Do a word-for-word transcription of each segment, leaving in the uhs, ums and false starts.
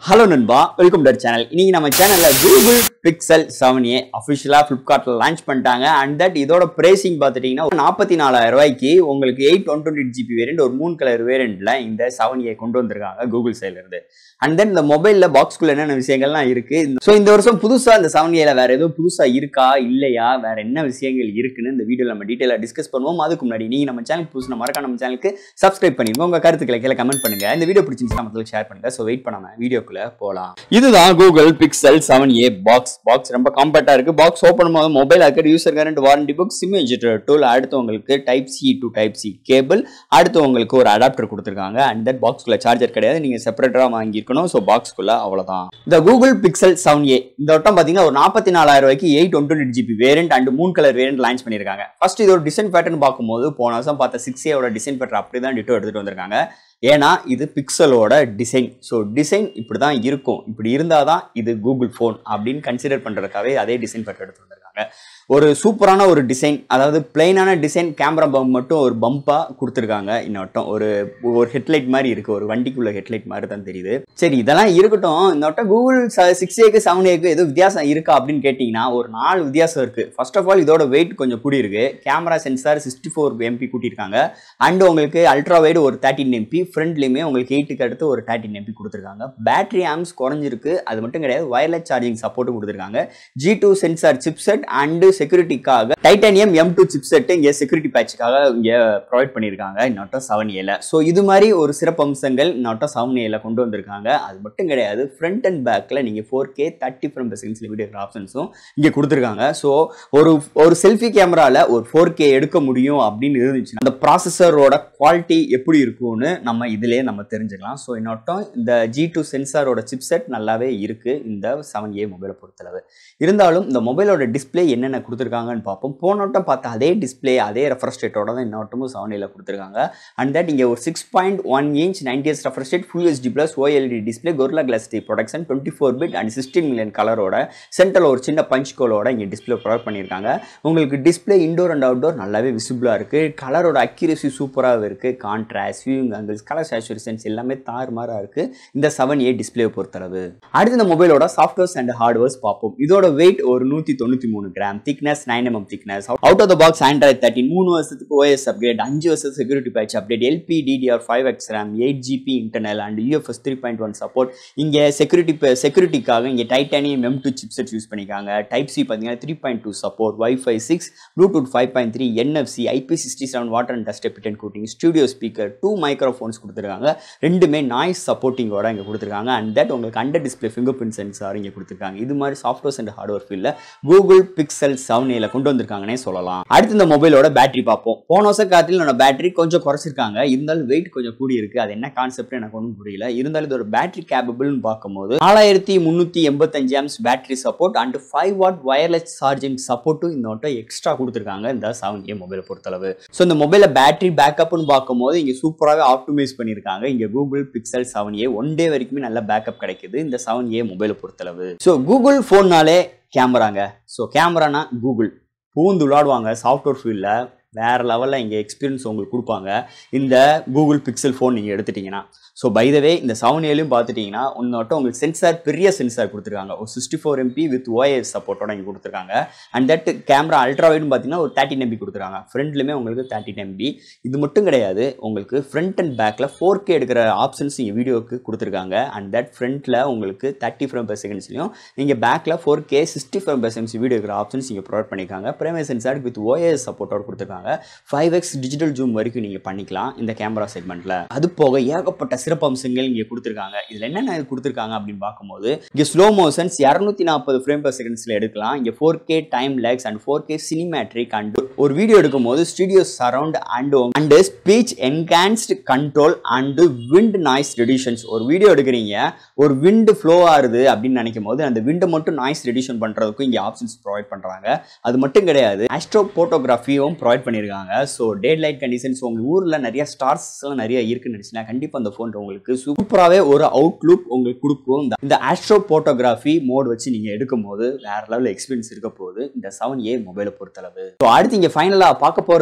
Hello Nanba, welcome to our channel. இன்னைக்கு நம்ம சேனல்ல Google Pixel seven a officially Flipkartல launch பண்ணிட்டாங்க and that இதோட pricing பாத்துட்டீங்கன்னா நாற்பத்தி நாலாயிரம் ரூபாய்க்கு உங்களுக்கு eight one twenty-eight G B variant ஒரு மூணு கலர் வேரியன்ட்ல இந்த seven a கொண்டு வந்திருக்காங்க Google சைடுல இருந்து. And then இந்த மொபைல்ல பாக்ஸ்க்குள்ள என்னென்ன விஷயங்கள்லாம் இருக்கு. சோ இந்த வருஷம் புதுசா இந்த seven a ல வேற ஏதோ புதுசா இருக்கா இல்லையா வேற என்ன விஷயங்கள் இருக்குன்னு இந்த வீடியோல நம்ம டீடைலா டிஸ்கஸ் பண்ணுவோம். அதுக்கு முன்னாடி நீங்க நம்ம சேனல் புதுசா மறக்காம நம்ம சேனலுக்கு சப்ஸ்கிரைப் பண்ணிருங்க. உங்க கருத்துக்களை கீழ கமெண்ட் பண்ணுங்க. இந்த வீடியோ பிடிச்சிருந்தா மக்களுக்கு ஷேர் பண்ணுங்க. சோ வெயிட் பண்ணாம வீடியோ போலாம். இதுதான் Google Pixel seven a box. Box ரொம்ப காம்பேக்ட்டா இருக்கு. பாக்ஸ் ஓபன் பண்ணும்போது மொபைல் அக்கட் user current warranty book sim ejector tool அடுத்து உங்களுக்கு type C to type C cable அடுத்து உங்களுக்கு ஒரு அடாப்டர் கொடுத்திருக்காங்க. அண்ட் தட் பாக்ஸ்க்குள்ள சார்ஜர் கிடையாது. நீங்க செப்பரேட்டரா வாங்கி இருக்கணும். சோ பாக்ஸ்க்குள்ள அவ்வளவுதான். இந்த Google Pixel seven a இந்த வட்டம் பாத்தீங்கன்னா ஒரு நாற்பத்தி நாலாயிரம் ரூபாய்க்கு eight one twenty-eight G B variant and மூணு கலர் வேரியன்ட் லான்ச் பண்ணிருக்காங்க. ஃபர்ஸ்ட் இதோட டிசைன் பேட்டர்ன் பார்க்கும்போது போன வருஷம் பார்த்த six a ஓட டிசைன் பேட்டர் அப்படிதான் டிட்டோ எடுத்துட்டு வந்திருக்காங்க. ஏன்னா இது பிக்சலோட டிசைன். ஸோ டிசைன் இப்படி தான் இருக்கும். இப்படி இருந்தால் தான் இது கூகுள் ஃபோன் அப்படின்னு கன்சிடர் பண்ணுறதுக்காகவே அதே டிசைன் பட்டு எடுத்து வந்திருக்காங்க. ஒரு சூப்பரான ஒரு டிசைன், அதாவது பிளைனான டிசைன், கேமரா பம்ப் மட்டும் ஒரு பம்பாக கொடுத்துருக்காங்க. இன்னொட்டம் ஒரு ஒரு ஹெட்லைட் மாதிரி இருக்குது, ஒரு வண்டிக்குள்ள ஹெட்லைட் மாதிரி தான் தெரியுது. சரி இதெல்லாம் இருக்கட்டும். இன்னொட்டம் கூகுள் சிக்ஸ் ஏக்கு செவன் ஏக்கு எதுவும் வித்தியாசம் இருக்கா அப்படின்னு கேட்டிங்கன்னா ஒரு நாலு வித்தியாசம் இருக்குது. ஃபர்ஸ்ட் ஆஃப் ஆல் இதோட வெயிட் கொஞ்சம் கூடி இருக்கு. Camera sensor sixty four MP கூட்டியிருக்காங்க. அண்ட் உங்களுக்கு அல்ட்ரா வைடு ஒரு தேர்ட்டின் எம்பி, ஃப்ரண்ட்லையுமே உங்களுக்கு எயிட்டுக்கு அடுத்து ஒரு தேர்ட்டின் எம்பி கொடுத்துருக்காங்க. பேட்டரி ஆம்ஸ் குறைஞ்சிருக்கு. அது மட்டும் கிடையாது, வயர்லெஸ் சார்ஜிங் சப்போர்ட்டும் கொடுத்துருக்காங்க. G two sensor chipset and செக்யூரிட்டிக்காக டைட்டானியம் எம் டூ சிப்செட் இங்கே செக்யூரிட்டி பேட்சுக்காக இங்கே ப்ரொவைட் பண்ணியிருக்காங்க இன்னொட்டம் செவன் ஏல. ஸோ இது மாதிரி ஒரு சிறப்பு அம்சங்கள் இன்னொட்டம் செவன் ஏல கொண்டு வந்திருக்காங்க. அது மட்டும் கிடையாது, ஃப்ரண்ட் அண்ட் பேக்கில் நீங்கள் ஃபோர் கே தேர்ட்டி ஃப்ரம் செகண்ட்ஸில் வீடியோ ஆப்ஷன்ஸும் இங்கே கொடுத்துருக்காங்க. ஸோ ஒரு ஒரு செல்ஃபி கேமராவில் ஒரு ஃபோர் கே எடுக்க முடியும் அப்படின்னு இருந்துச்சுன்னா அந்த ப்ராசஸரோட குவாலிட்டி எப்படி இருக்கும்னு நம்ம இதிலே நம்ம தெரிஞ்சுக்கலாம். ஸோ இன்னொட்டம் இந்த ஜி டூ சென்சாரோட சிப்செட் நல்லாவே இருக்குது இந்த செவன் ஏ மொபைலை பொறுத்தளவு. இருந்தாலும் இந்த மொபைலோட டிஸ்பிளே என்னென்ன கொடுத்துருக்காங்கன்னு பார்ப்போம். போனோட்டம் பார்த்த அதே டிஸ்பிளே அதே ரெஃப்ரெஷ் ரேட்டோட தான் இன்னொட்டமும் செவன் ஏல கொடுத்துருக்காங்க. அண்ட் தட் இங்கே ஒரு six point one inch ninety hertz refresh rate full HD plus OLED display Gorilla Glass three protection twenty four bit and sixteen million கலரோட சென்டரில் ஒரு சின்ன பஞ்ச் கோலோட இங்கே டிஸ்பிளே ப்ரொவைட் பண்ணியிருக்காங்க. உங்களுக்கு டிஸ்பிளே இண்டோர் அண்ட் அவுட்டோர் நல்லாவே விசிபிளாக இருக்குது. கலரோட அக்யூரசி சூப்பராக இருக்குது. Contrast, viewing angles, colour saturations எல்லாமே தாறுமாறாக இருக்குது இந்த செவன் ஏ டிஸ்பிளே பொறுத்தளவு. அடுத்து இந்த மொபைலோட சாஃப்ட்வேர்ஸ் அண்ட் ஹார்ட்வேர்ஸ் பார்ப்போம். இதோட வெயிட் ஒரு நூற்றி தொண்ணூற்றி மூணு gram, thickness nine millimeter thickness, out of the box Android thirteen, மூணு வருஷத்துக்கு O S upgrade, அஞ்சு வருஷத்துக்கு security patch update, L P D D R five X RAM, eight G B internal and U F S three point one support. இங்க security securityக்காக இங்க titanium M two chipset use பண்ணிருக்காங்க. Type C பாத்தீங்கன்னா three point two support, Wi-Fi six, Bluetooth five point three, N F C, I P six seven water and dust repellent coating, studio speaker, two microphones கொடுத்திருக்காங்க. ரெண்டுமே noise supporting ஓட இங்க கொடுத்திருக்காங்க. and that உங்களுக்கு under display fingerprint sensor இங்க கொடுத்திருக்காங்க. இது மாதிரி சாஃப்ட்வேர்ஸ் அண்ட் ஹார்ட்வேர் ஃபீல்ட்ல Google Pixel seven a ல கொண்டு வந்திருக்காங்கனே சொல்லலாம். அடுத்து இந்த மொபைலோட பேட்டரி பார்ப்போம். போன வருஷம் காட்டில நம்ம பேட்டரி கொஞ்சம் குறைச்சிருக்காங்க. இருந்தாலும் வெயிட் கொஞ்சம் கூடி இருக்கு. அது என்ன கான்செப்ட் எனக்கு ஒன்றும் புரியல. இருந்தாலும் இதோட பேட்டரி கேப்பபிள்னு பார்க்கும்போது நாலாயிரத்தி முன்னூத்தி எண்பத்தஞ்சு ஆம்ஸ் battery support and five watt wireless charging சப்போர்ட்டும் இந்த நோட்டை எக்ஸ்ட்ரா கொடுத்துருக்காங்க இந்த செவன் ஏ மொபைலை பொறுத்தளவு. ஸோ இந்த மொபைல பேட்டரி பேக்கப்னு பார்க்கும்போது இங்க சூப்பராகவே ஆப்டிமைஸ் பண்ணியிருக்காங்க. இங்க Google Pixel seven a one day வரைக்குமே நல்ல பேக்கப் கிடைக்குது இந்த செவன் ஏ மொபைலை பொறுத்தளவு. ஸோ கூகுள் ஃபோன்னாலே கேமராங்க. ஸோ கேமரானா கூகுள் பூந்து விளாடுவாங்க. சாஃப்ட்வேர் ஃபீல்டில் வேறு லெவலில் இங்கே எக்ஸ்பீரியன்ஸ் உங்களுக்கு கொடுப்பாங்க இந்த கூகுள் பிக்சல் ஃபோன் நீங்கள் எடுத்துட்டிங்கன்னா. ஸோ பை த வே இந்த செவன் ஏலையும் பார்த்துட்டிங்கன்னா ஒன்னோட்டம் உங்களுக்கு சென்சார் பெரிய சென்சார் கொடுத்துருக்காங்க. ஒரு sixty four MP with OS சப்போர்ட்டோட இங்கே கொடுத்துருக்காங்க. அண்ட் தட் கேமரா அல்ட்ரா வைடுன்னு பார்த்தீங்கன்னா ஒரு தேர்ட்டின் எம்பி கொடுத்துருக்காங்க. ஃப்ரண்ட்லையுமே உங்களுக்கு தேர்ட்டின் எம்பி. இது மட்டும் கிடையாது, உங்களுக்கு ஃப்ரண்ட் அண்ட் பேக்கில் ஃபோர் கே எடுக்கிற ஆப்ஷன்ஸ் இங்கே வீடியோக்கு கொடுத்துருக்காங்க. அண்ட் தட் ஃப்ரண்ட்டில் உங்களுக்கு தேர்ட்டி ஃப்ரேம் பர் செகண்ட்ஸ்லையும் நீங்கள் பேக்கில் four K sixty frame per seconds video இருக்கிற ஆப்ஷன்ஸ் இங்கே ப்ரொவைட் பண்ணியிருக்காங்க. பிரைமரி சென்சார் வித் ஓஎஸ் சப்போர்ட்டோட கொடுத்துருக்காங்க. ஃபைவ் எக்ஸ் டிஜிட்டல் ஜூம் வரைக்கும் நீங்கள் பண்ணிக்கலாம் இந்த கேமரா செக்மெண்ட்டில். அது போக ஏகப்பட்ட சிறப்பு அம்சங்கள் இங்கே கொடுத்துருக்காங்க. இதில் என்னென்ன கொடுத்துருக்காங்க அப்படின்னு பார்க்கும்போது இங்கே ஸ்லோ மோஷன்ஸ் இருநூத்தி நாற்பது ஃப்ரேம் பர் செகண்ட்ஸில் எடுக்கலாம். இங்கே four K time lapse and four K cinematic and ஒரு வீடியோ எடுக்கும் போது studio surround and and speech enhanced control and wind noise reductions. ஒரு வீடியோ எடுக்கிறீங்க, ஒரு விண்ட் ஃப்ளோ ஆகுது அப்படின்னு நினைக்கும் போது அந்த விண்டை மட்டும் நாய்ஸ் ரெடியூஷன் பண்ணுறதுக்கும் இங்கே ஆப்ஷன்ஸ் ப்ரொவைட் பண்ணுறாங்க. அது மட்டும் கிடையாது, ஆஸ்ட்ரோ போட்டோகிராஃபியும் ப்ரொவைட் பண்ணியிருக்காங்க. ஸோ டே லைட் கண்டிஷன்ஸ் உங்கள் ஊரில் நிறைய ஸ்டார்ஸ் எல்லாம் நிறைய இருக்குன்னு நினச்சினா கண்டிப்பாக அந்த ஃபோன் உங்களுக்கு சூப்பராகவே ஒரு அவுட்லுக் உங்களுக்கு கொடுக்கும். இந்த ஆஸ்ட்ரோ போட்டோகிராஃபி மோட் வச்சு நீங்கள் எடுக்கும் போது வேற லெவல் எக்ஸ்பீரியன்ஸ் இருக்க போகுது இந்த செவன் ஏ மொபைலை பொறுத்தளவு. ஸோ அடுத்து இங்கே ஃபைனலாக பார்க்க போகிறது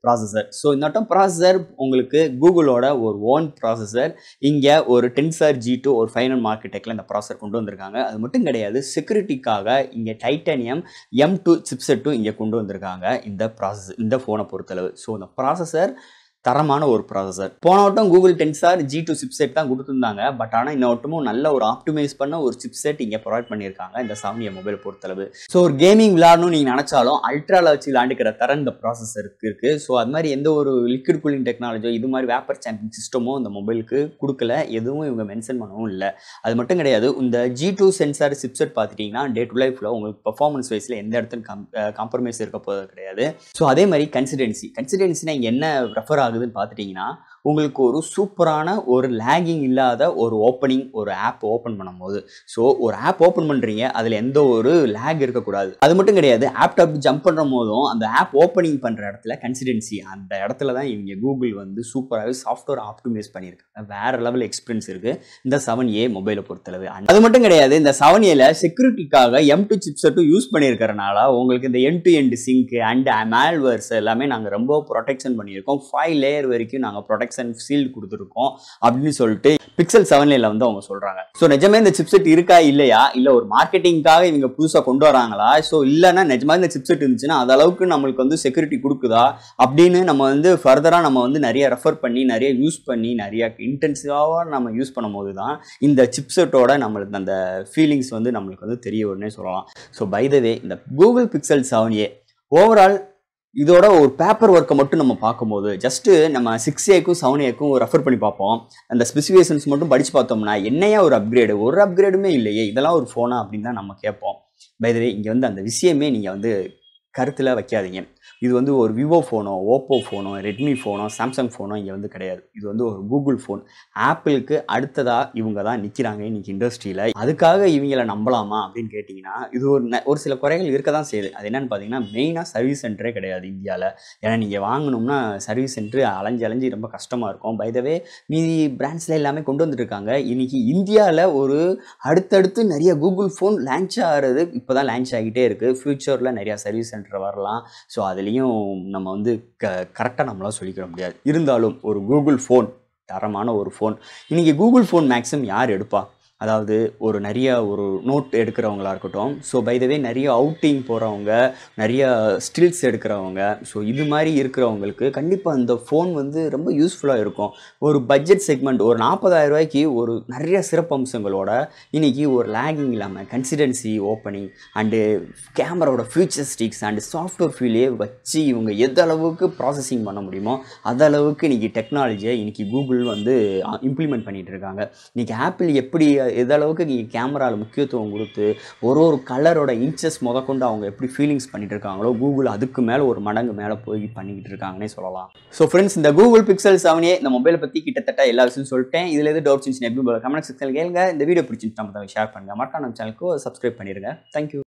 ப்ராசஸர். ஸோ இந்த ப்ராசஸர் உங்களுக்கு கூகுளோட ஒரு ஓன் ப்ராசஸர். இங்கே ஒரு டென்சர் ஜி டூ ஒரு ஃபைனல் மார்க்கெட்டெக்கில் இந்த ப்ராசஸர் கொண்டு வந்திருக்காங்க. அது மட்டும் கிடையாது, செக்யூரிட்டிக்காக இங்கே டைட்டானியம் எம் டூ சிப்செட்டும் இங்கே கொண்டு வந்திருக்காங்க இந்த ப்ராசஸர் இந்த ஃபோனை பொறுத்தளவு. ஸோ இந்த ப்ராசஸர் தரமான ஒரு ப்ராசஸர். போன வட்டம் Google tensor G two chipset தான் கொடுத்துருந்தாங்க. பட் ஆனால் இந்த வட்டமும் நல்ல ஒரு ஆப்டிமைஸ் பண்ண ஒரு சிப்செட் இங்கே ப்ரொவைட் பண்ணியிருக்காங்க இந்த செவன் ஏ மொபைல் பொறுத்தளவு. ஸோ ஒரு கேமிங் விளையாடணும்னு நீங்கள் நினச்சாலும் அல்ட்ராவில் வச்சு விளையாண்டுக்கிற தரம் இந்த ப்ராசஸருக்கு இருக்குது. ஸோ அது மாதிரி எந்த ஒரு லிக்விட் கூலிங் டெக்னாலஜியோ இது மாதிரி வேப்பர் சாம்பிங் சிஸ்டமோ இந்த மொபைலுக்கு கொடுக்கல, எதுவும் இவங்க மென்ஷன் பண்ணவும் இல்லை. அது மட்டும் கிடையாது, இந்த ஜி டூ சென்சார் சிப்செட் பார்த்துட்டிங்கன்னா டே டு லைஃப்பில் உங்களுக்கு பர்ஃபார்மன்ஸ் வைஸில் எந்த இடத்துல கம் காம்ப்ரமைஸ் இருக்க போகிறது கிடையாது. ஸோ அதே மாதிரி கன்சிடென்சி கன்சிடென்சினா இங்கே என்ன ரெஃபர் ஆகுதுன்னு பார்த்துட்டிங்கன்னா, உங்களுக்கு ஒரு சூப்பரான ஒரு லேகிங் இல்லாத ஒரு ஓப்பனிங் ஒரு ஆப் ஓப்பன் பண்ணும்போது, ஸோ ஒரு ஆப் ஓப்பன் பண்ணுறீங்க, அதில் எந்த ஒரு லேக் இருக்கக்கூடாது. அது மட்டும் கிடையாது, ஆப் டாப் ஜம்ப் பண்ணுற போதும் அந்த ஆப் ஓப்பனிங் பண்ணுற இடத்துல கன்சிடென்சி அந்த இடத்துல தான் இவங்க கூகுள் வந்து சூப்பராகவே சாஃப்ட்வேர் ஆப்டிமைஸ் பண்ணியிருக்காங்க. வேற லெவல் எக்ஸ்பீரியன்ஸ் இருக்குது இந்த செவன் ஏ மொபைலை பொறுத்தளவு. அது மட்டும் கிடையாது, இந்த செவன் ஏல செக்யூரிட்டிக்காக எம் டூ சிப்செட்டும் யூஸ் பண்ணியிருக்கிறனால உங்களுக்கு இந்த end to end sync and malwares எல்லாமே நாங்கள் ரொம்ப ப்ரொடெக்ஷன் பண்ணியிருக்கோம். ஃபைவ் லேயர் வரைக்கும் நாங்கள் ப்ரொடெக்ஷன் சீல்டு கொடுத்துருக்கோம் அப்படின்னு சொல்லிட்டு பிக்சல் செவன் ஏல வந்து அவங்க சொல்றாங்க. ஸோ நிஜமே இந்த சிப்செட் இருக்கா இல்லையா, இல்லை ஒரு மார்க்கெட்டிங்காக இவங்க புதுசாக கொண்டு வராங்களா, ஸோ இல்லைன்னா நிஜமா இந்த சிப்செட் இருந்துச்சுன்னா அது அளவுக்கு நம்மளுக்கு வந்து செக்யூரிட்டி கொடுக்குதா அப்படின்னு நம்ம வந்து ஃபர்தராக நம்ம வந்து நிறைய ரெஃபர் பண்ணி நிறைய யூஸ் பண்ணி நிறைய இன்டென்சிவாக நம்ம யூஸ் பண்ணும் போது தான் இந்த சிப்செட்டோட நம்மளுக்கு அந்த ஃபீலிங்ஸ் வந்து நம்மளுக்கு வந்து தெரிய வரும்னே சொல்லலாம். ஸோ பை த வே இந்த Google Pixel seven A overall இதோட ஒரு பேப்பர் ஒர்க்கை மட்டும் நம்ம பார்க்கும்போது ஜஸ்ட்டு நம்ம சிக்ஸ் ஏக்கும் செவன் ஏக்கும் ரெஃபர் பண்ணி பார்ப்போம். அந்த ஸ்பெசிஃபிகேஷன்ஸ் மட்டும் படித்து பார்த்தோம்னா என்னையா ஒரு அப்கிரேடு, ஒரு அப்கிரேடுமே இல்லையே, இதெல்லாம் ஒரு ஃபோனா அப்படின்னு தான் நம்ம கேட்போம். பை த வே இங்கே வந்து அந்த விஷயமே நீங்கள் வந்து கருத்தில் வைக்காதீங்க. இது வந்து ஒரு விவோ ஃபோனோ ஓப்போ ஃபோனோ ரெட்மி ஃபோனோ சாம்சங் ஃபோனோ இங்கே வந்து கிடையாது. இது வந்து ஒரு கூகுள் ஃபோன். ஆப்பிளுக்கு அடுத்ததாக இவங்க தான் நிற்கிறாங்க இன்றைக்கி இண்டஸ்ட்ரியில். அதுக்காக இவங்களை நம்பலாமா அப்படின்னு கேட்டிங்கன்னா இது ஒரு ஒரு சில குறைகள் இருக்க தான் செய்யுது. அது என்னென்னு பார்த்தீங்கன்னா, மெயினாக சர்வீஸ் சென்டரே கிடையாது இந்தியாவில். ஏன்னா நீங்கள் வாங்கணும்னா சர்வீஸ் சென்டர் அலைஞ்சு அலைஞ்சி ரொம்ப கஷ்டமாக இருக்கும். பை த வே மீதி பிராண்ட்ஸில் எல்லாமே கொண்டு வந்துருக்காங்க. இன்றைக்கி இந்தியாவில் ஒரு அடுத்தடுத்து நிறைய கூகுள் ஃபோன் லான்ச் ஆகிறது இப்போ தான் லான்ச் ஆகிட்டே இருக்குது. ஃப்யூச்சரில் நிறையா சர்வீஸ் சென்டர் வரலாம். ஸோ அதுலேயும் நம்ம வந்து க கரெக்டாக நம்மளால் சொல்லிக்கிற முடியாது. இருந்தாலும் ஒரு கூகுள் ஃபோன் தரமான ஒரு ஃபோன். இன்றைக்கி கூகுள் ஃபோன் மேக்ஸிமம் யார் எடுப்பா? அதாவது ஒரு நிறைய ஒரு நோட் எடுக்கிறவங்களா இருக்கட்டும், ஸோ பை த வே நிறைய அவுட்டிங் போகிறவங்க, நிறைய ஸ்டில்ஸ் எடுக்கிறவங்க, ஸோ இது மாதிரி இருக்கிறவங்களுக்கு கண்டிப்பாக இந்த ஃபோன் வந்து ரொம்ப யூஸ்ஃபுல்லாக இருக்கும். ஒரு பட்ஜெட் செக்மெண்ட் ஒரு நாற்பதாயிரம் ரூபாய்க்கு ஒரு நிறைய சிறப்பம்சங்களோட இன்றைக்கி ஒரு லேகிங் இல்லாமல் கன்சிடென்சி ஓப்பனிங் அண்டு கேமராவோட ஃபியூச்சரிஸ்டிக்ஸ் அண்டு சாஃப்ட்வேர் ஃபீலே வச்சு இவங்க எந்த அளவுக்கு ப்ராசஸிங் பண்ண முடியுமோ அதளவுக்கு இன்றைக்கி டெக்னாலஜியை இன்றைக்கி கூகுள் வந்து இம்ப்ளிமெண்ட் பண்ணிகிட்டு இருக்காங்க. இன்றைக்கி ஆப்பிள் எப்படி எந்த அளவுக்கு நீங்கள் கேமராவில் முக்கியத்துவம் கொடுத்து ஒரு ஒரு கலரோட இன்ச்சஸ் முதற்கொண்டு அவங்க எப்படி ஃபீலிங்ஸ் பண்ணிட்டு இருக்காங்களோ, கூகுள் அதுக்கு மேலே ஒரு மடங்கு மேலே போய் பண்ணிக்கிட்டு இருக்காங்கன்னே சொல்லலாம். ஸோ ஃப்ரெண்ட்ஸ், இந்த கூகுள் பிக்சல் செவன் ஏ இந்த மொபைலை பற்றி கிட்டத்தட்ட எல்லா விஷயம் சொல்லிட்டேன். இதில் எது டவுட்ஸ் இருந்துச்சுன்னா எப்படி கமெண்ட் செக்ஷனில் கேளுங்க. இந்த வீடியோ பிடிச்சிருந்துச்சு நம்ம ஷேர் பண்ணுங்கள். மறக்காம நம்ம சேனலுக்கு சப்ஸ்கிரைப் பண்ணிடுங்க. தேங்க்யூ.